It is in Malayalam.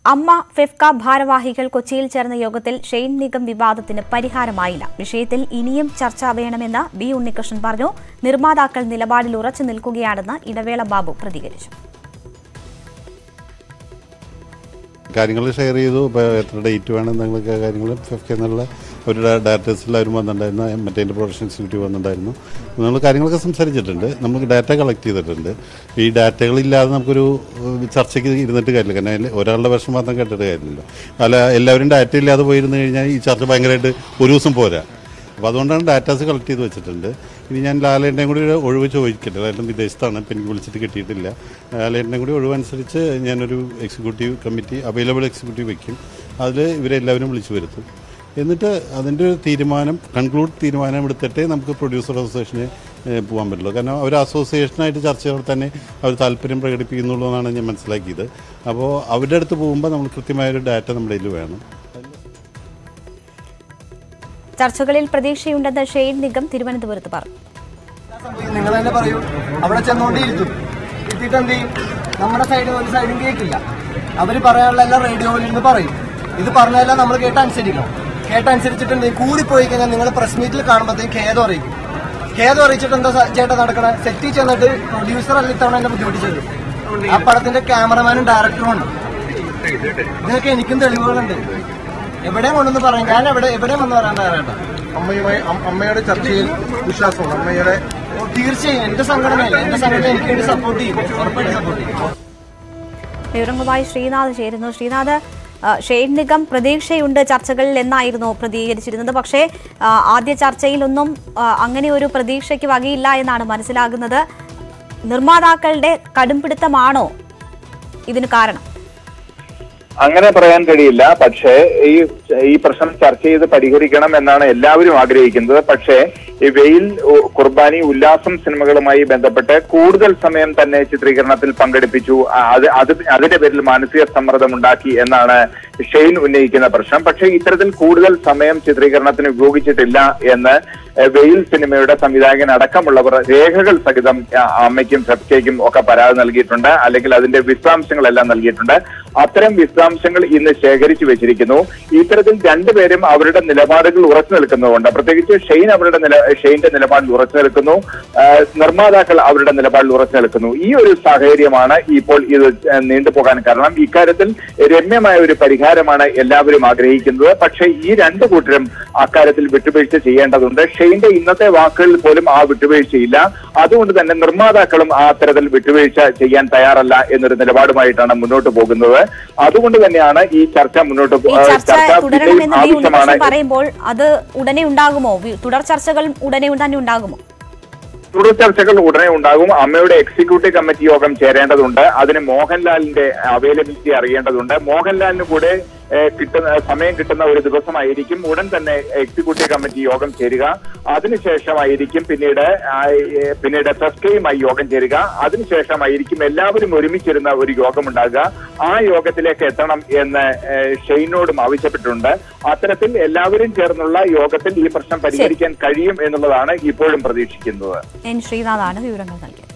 അമ്മ ഫെഫ്ക ഭാരവാഹികൾ കൊച്ചിയിൽ ചേർന്ന യോഗത്തിൽ ഷെയ്ൻ നിഗം വിവാദത്തിന് പരിഹാരമായില്ല. വിഷയത്തിൽ ഇനിയും ചർച്ച വേണമെന്ന് ബി ഉണ്ണികൃഷ്ണൻ പറഞ്ഞു. നിർമ്മാതാക്കൾ നിലപാടിൽ ഉറച്ചു നിൽക്കുകയാണെന്ന് ഇടവേള ബാബു പ്രതികരിച്ചു. കാര്യങ്ങൾ ഷെയർ ചെയ്തു. എത്ര ഡേറ്റ് വേണം എന്നൊക്കെ കാര്യങ്ങൾ ഫെഫ്ക എന്നുള്ള ഒരു ഡയറക്ടേഴ്സ് എല്ലാവരും വന്നിട്ടുണ്ടായിരുന്നു. മറ്റേ പ്രൊഡക്ഷൻ എക്സിക്യൂട്ടീവ് വന്നിട്ടുണ്ടായിരുന്നു. നമ്മൾ കാര്യങ്ങളൊക്കെ സംസാരിച്ചിട്ടുണ്ട്. നമുക്ക് ഡാറ്റ കളക്ട് ചെയ്തിട്ടുണ്ട്. ഈ ഡാറ്റകളില്ലാതെ നമുക്കൊരു ചർച്ചയ്ക്ക് ഇരുന്നിട്ട് കാര്യമില്ല. കാരണം ഒരാളുടെ വർഷം മാത്രം കേട്ടിട്ട് കാര്യമില്ല. അല്ല, എല്ലാവരും ഡാറ്റ ഇല്ലാതെ പോയിരുന്നു കഴിഞ്ഞാൽ ഈ ചർച്ച ഭയങ്കരമായിട്ട് ഒരു ദിവസം പോരാ. അപ്പോൾ അതുകൊണ്ടാണ് ഡാറ്റാസ് കളക്ട് ചെയ്ത് വെച്ചിട്ടുണ്ട്. ഇനി ഞാൻ ലാലേട്ടനെയും കൂടി ഒഴിവ് ചോദിക്കട്ടെ. ലാലേട്ടൻ വിദേശത്താണ്, ഇപ്പം എനിക്ക് വിളിച്ചിട്ട് കിട്ടിയിട്ടില്ല. ലാലേട്ടനെയും കൂടി ഒഴിവനുസരിച്ച് ഞാനൊരു എക്സിക്യൂട്ടീവ് കമ്മിറ്റി അവൈലബിൾ എക്സിക്യൂട്ടീവ് വയ്ക്കും. അതിൽ ഇവരെല്ലാവരും വിളിച്ചു വരുത്തും. എന്നിട്ട് അതിൻ്റെ ഒരു തീരുമാനം എടുത്തിട്ടേ നമുക്ക് പ്രൊഡ്യൂസർ അസോസിയേഷന് പോകാൻ പറ്റുള്ളൂ. കാരണം അവർ അസോസിയേഷനായിട്ട് ചർച്ചകൾ തന്നെ അവർ താല്പര്യം പ്രകടിപ്പിക്കുന്നുള്ളൂ എന്നാണ് ഞാൻ മനസ്സിലാക്കിയത്. അപ്പോൾ അവരുടെ അടുത്ത് പോകുമ്പോൾ നമ്മൾ കൃത്യമായൊരു ഡാറ്റ നമ്മുടെ കയ്യിൽ വേണം. ചർച്ചകളിൽ പ്രതീക്ഷയുണ്ടെന്ന് ഷെയ്ൻ നിഗം തിരുവനന്തപുരത്ത് പറഞ്ഞു. നിങ്ങൾ തന്നെ പറയൂ, അവിടെ ചെന്നുകൊണ്ടിരിക്കും. എത്തിയിട്ട് എന്ത് ചെയ്യും? നമ്മുടെ ഒരു സൈഡും കേൾക്കില്ല. അവർ പറയാനുള്ള എല്ലാം റേഡിയോയിൽ നിന്ന് പറയും. ഇത് പറഞ്ഞതെല്ലാം നമ്മൾ കേട്ടനുസരിക്കണം. കേട്ടനുസരിച്ചിട്ട് കൂടിപ്പോയി കഴിഞ്ഞാൽ നിങ്ങൾ പ്രസ് മീറ്റിൽ കാണുമ്പോഴത്തേക്ക് ഖേദം അറിയിക്കും. ഖേദം അറിയിച്ചിട്ട് എന്താ ചേട്ടാ നടക്കണേ? സെറ്റിൽ ചെന്നിട്ട് പ്രൊഡ്യൂസർ അല്ല ഇത്തവണ എന്നെ ബുദ്ധിമുട്ടിച്ചത്. ആ പടത്തിന്റെ ക്യാമറമാനും ഡയറക്ടറും ഉണ്ട്. ഇതിനൊക്കെ എനിക്കും തെളിവുകളുണ്ട്. എവിടെയും കൊണ്ടെന്ന് പറയും. ഞാൻ എവിടെയും വന്ന് പറയാൻ തയ്യാറായിട്ടാ. അമ്മയുടെ ചർച്ചയിൽ വിശ്വാസമാണ്. അമ്മയുടെ തീർച്ചയായും എന്റെ സംഘടനയല്ല, എന്റെ സംഘടന എനിക്ക് വേണ്ടി സപ്പോർട്ട് ചെയ്യും. ഉറപ്പായിട്ട് സപ്പോർട്ട് ചെയ്യും. വിവരങ്ങളുമായി ശ്രീനാഥ് ചേരുന്നു. ശ്രീനാഥ്, ഷെയ്ൻ നിഗം പ്രതീക്ഷയുണ്ട് ചർച്ചകളിൽ എന്നായിരുന്നു പ്രതികരിച്ചിരുന്നത്. പക്ഷേ ആദ്യ ചർച്ചയിലൊന്നും അങ്ങനെ ഒരു പ്രതീക്ഷയ്ക്ക് വകയില്ല എന്നാണ് മനസ്സിലാകുന്നത്. നിർമ്മാതാക്കളുടെ കടുംപിടുത്തമാണോ ഇതിന് കാരണം? അങ്ങനെ പറയാൻ കഴിയില്ല. പക്ഷേ ഈ പ്രശ്നം ചർച്ച ചെയ്ത് പരിഹരിക്കണം എന്നാണ് എല്ലാവരും ആഗ്രഹിക്കുന്നത്. പക്ഷേ ഈ വെയിൽ, കുർബാനി, ഉല്ലാസം സിനിമകളുമായി ബന്ധപ്പെട്ട് കൂടുതൽ സമയം തന്നെ ചിത്രീകരണത്തിൽ പങ്കെടുപ്പിച്ചു. അതിന്റെ പേരിൽ മാനസിക സമ്മർദ്ദം ഉണ്ടാക്കി എന്നാണ് ഷെയ്ൻ ഉന്നയിക്കുന്ന പ്രശ്നം. പക്ഷേ ഇത്തരത്തിൽ കൂടുതൽ സമയം ചിത്രീകരണത്തിന് ഉപയോഗിച്ചിട്ടില്ല എന്ന് വെയിൽ സിനിമയുടെ സംവിധായകൻ അടക്കമുള്ളവർ രേഖകൾ സഹിതം അമ്മയ്ക്കും ഫെഫ്കയ്ക്കും ഒക്കെ പരാതി നൽകിയിട്ടുണ്ട്. അല്ലെങ്കിൽ അതിന്റെ വിശദാംശങ്ങളെല്ലാം നൽകിയിട്ടുണ്ട്. അത്തരം വിശദാംശങ്ങൾ ഇന്ന് ശേഖരിച്ചു വെച്ചിരിക്കുന്നു. ഇത്തരത്തിൽ രണ്ടുപേരും അവരുടെ നിലപാടുകൾ ഉറച്ചു നിൽക്കുന്നതുകൊണ്ട്, പ്രത്യേകിച്ച് ഷെയ്ന്റെ നിലപാടിൽ ഉറച്ചു നിൽക്കുന്നു, നിർമ്മാതാക്കൾ അവരുടെ നിലപാടിൽ ഉറച്ചു നിൽക്കുന്നു. ഈ ഒരു സാഹചര്യമാണ് ഇപ്പോൾ ഇത് നീണ്ടുപോകാൻ കാരണം. ഇക്കാര്യത്തിൽ രമ്യമായ ഒരു പരിഹാരമാണ് എല്ലാവരും ആഗ്രഹിക്കുന്നത്. പക്ഷേ ഈ രണ്ടു കൂട്ടരും അക്കാര്യത്തിൽ വിട്ടുവീഴ്ച ചെയ്യേണ്ടതുണ്ട്. ഷെയ്ന്റെ ഇന്നത്തെ വാക്കുകളിൽ പോലും ആ വിട്ടുവീഴ്ചയില്ല. അതുകൊണ്ട് തന്നെ നിർമ്മാതാക്കളും ആ തരത്തിൽ വിട്ടുവീഴ്ച ചെയ്യാൻ തയ്യാറല്ല എന്നൊരു നിലപാടുമായിട്ടാണ് മുന്നോട്ട് പോകുന്നത്. അതുകൊണ്ട് തന്നെയാണ് ഈ ചർച്ച മുന്നോട്ട് ആവശ്യമാണ് പറയുമ്പോൾ അത് ഉടനെ ഉണ്ടാകുമോ? തുടർ ചർച്ചകൾ ഉടനെ തന്നെ ഉണ്ടാകുമോ? തുടർ ചർച്ചകൾ ഉടനെ ഉണ്ടാകും. അമ്മയുടെ എക്സിക്യൂട്ടീവ് കമ്മിറ്റി യോഗം ചേരേണ്ടതുണ്ട്. അതിന് മോഹൻലാലിന്റെ അവൈലബിലിറ്റി അറിയേണ്ടതുണ്ട്. മോഹൻലാലിന് കൂടെ സമയം കിട്ടുന്ന ഒരു ദിവസമായിരിക്കും ഉടൻ തന്നെ എക്സിക്യൂട്ടീവ് കമ്മിറ്റി യോഗം ചേരുക. അതിനുശേഷമായിരിക്കും പിന്നീട് ഫെഫ്കയുമായി യോഗം ചേരുക. അതിനുശേഷമായിരിക്കും എല്ലാവരും ഒരുമിച്ചിരുന്ന ഒരു യോഗം ഉണ്ടാകുക. ആ യോഗത്തിലേക്ക് എത്തണം എന്ന് ഷെയ്നോടും ആവശ്യപ്പെട്ടിട്ടുണ്ട്. അത്തരത്തിൽ എല്ലാവരും ചേർന്നുള്ള യോഗത്തിൽ ഈ പ്രശ്നം പരിഹരിക്കാൻ കഴിയും എന്നുള്ളതാണ് ഇപ്പോഴും പ്രതീക്ഷിക്കുന്നത്. ശ്രീനാഥാണ് വിവരങ്ങൾ നൽകിയത്.